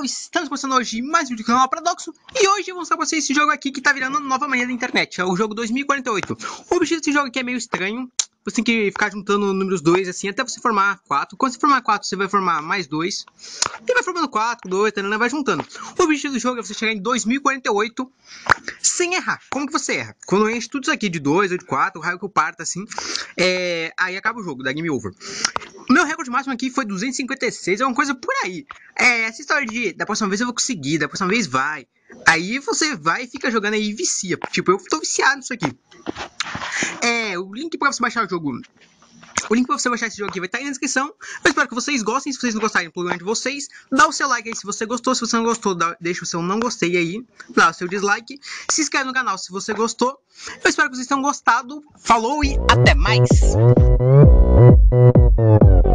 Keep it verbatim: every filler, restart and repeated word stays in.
Estamos começando hoje mais um vídeo do canal Paradoxo. E hoje eu vou mostrar pra vocês esse jogo aqui que tá virando nova mania da internet. É o jogo dois mil e quarenta e oito. O objetivo desse jogo aqui é meio estranho. Você tem que ficar juntando números dois assim até você formar quatro. Quando você formar quatro, você vai formar mais dois. E vai formando quatro, dois, vai juntando. O objetivo do jogo é você chegar em dois mil e quarenta e oito sem errar. Como que você erra? Quando enche tudo isso aqui de dois ou de quatro, o raio que eu parto assim, é... aí acaba o jogo, dá game over. O meu recorde máximo aqui foi duzentos e cinquenta e seis, é uma coisa por aí. É, essa história de da próxima vez eu vou conseguir, da próxima vez vai. Aí você vai e fica jogando aí e vicia. Tipo, eu tô viciado nisso aqui. É, o link pra você baixar o jogo... O link pra você baixar esse jogo aqui vai estar aí na descrição. Eu espero que vocês gostem. Se vocês não gostarem, problema de vocês. Dá o seu like aí se você gostou. Se você não gostou, dá, deixa o seu não gostei aí. Dá o seu dislike. Se inscreve no canal se você gostou. Eu espero que vocês tenham gostado. Falou e até mais!